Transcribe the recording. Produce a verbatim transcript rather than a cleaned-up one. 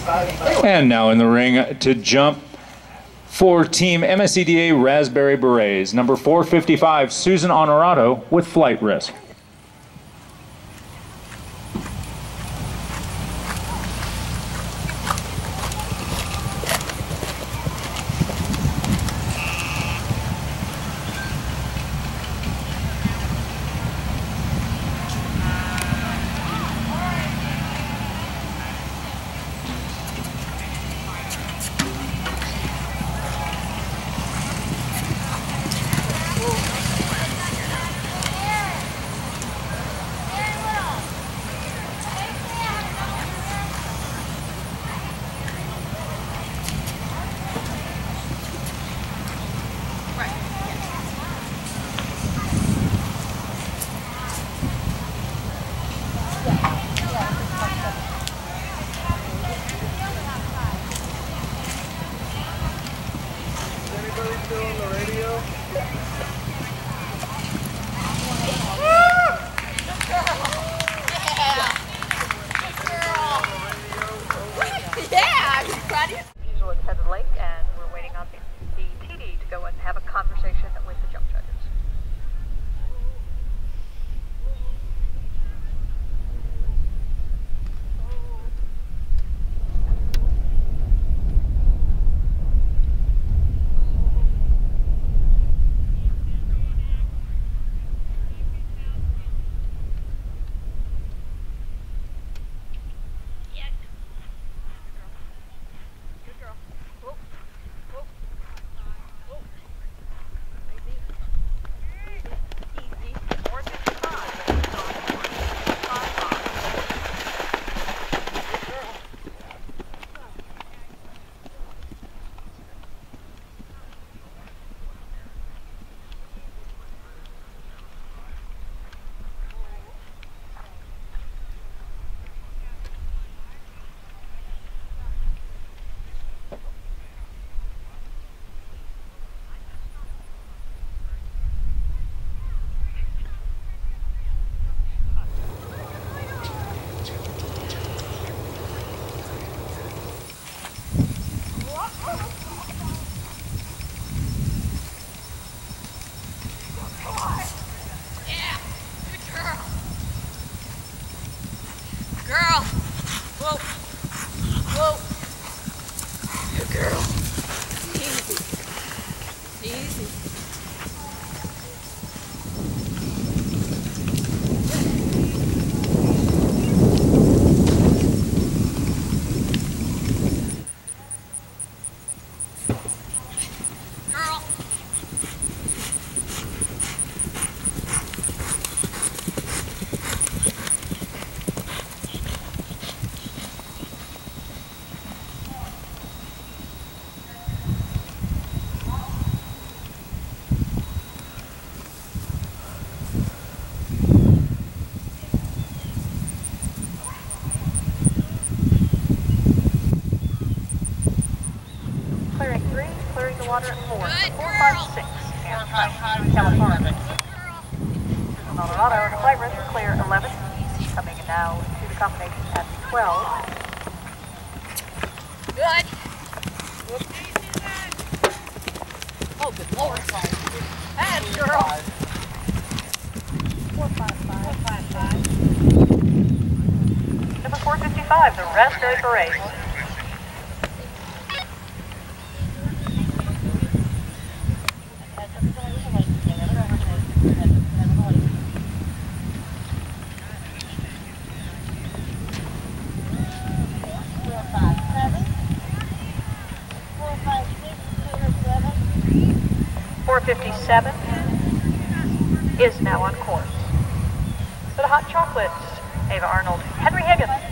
And now in the ring to jump for Team M S C D A Raspberry Berets, number four fifty-five, Susan Onorato with flight risk. Water at four, four, five, six, and California. Onorato and the flight risk are clear eleven, coming now to the combination at twelve. Good. Oh, good Lord. Bad girl. four five five. four five five. Number four fifty-five, the Raspberry Berets. four fifty-seven is now on course. For the hot chocolates, Ava Arnold, Henry Higgins.